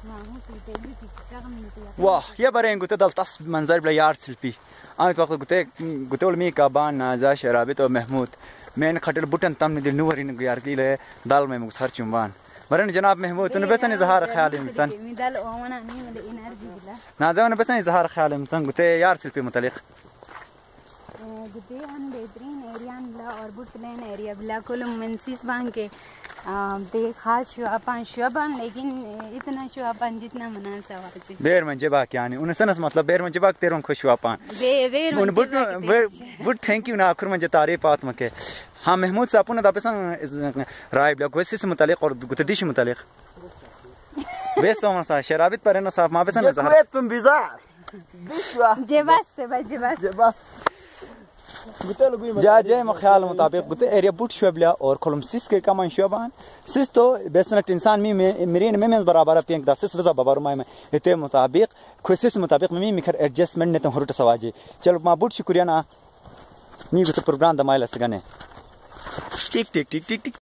Wah, ya bareng gute dal tas manzar bla yar silpi. Amit waqt gute ol mi kaban naza sharabit o mahmud. Men khatel butan tamne dil nuwarin yar kile dal में मुसहर चुम्बान मरन जनाब महमूद तूने बस नहीं ज़हार ख्याल इंसान ना जाओ ने बस नहीं ज़हार ख्याल इंसान गुते यार सिल्पी मुतालिक गुते हम बेहतरीन एरिया ला और बुटलेन एरिया बिला कुल मंसिस बांग के ते खास शुआपान लेकिन इतना शुआपान जितना मना सवाते बेर मंजे बा क्या नहीं उन्हें सनस मतलब बेर मंजे बा तेरों खुश शुआपान बेर उन बुट थैंक यू ना आखिर मंजे तारीफ आत मके हाँ महमूद साहब ने दापे संग राय बिला कोई से मुतालिक और गुते दिश मुतालिक बेस सोमा सा शराबित पर ना साहब मां पे संग ज़हार तुम बिजार बिशवा जेबस जा जय मख्याल मुताबिक गुते एरिया बुट शुबला और कोलम सिस के कमान शुबान सिस तो बेसनट इंसान मी में मेरीन में बराबर पिंक दा सिस वजा बाबर में इते मुताबिक खुसिस मुताबिक मी मिखर एडजस्टमेंट ने तो हरुट सवाजे चलो मा बुट शुक्रिया ना मी गुते प्रोग्राम दमाइल सगने टिक टिक टिक टिक टिक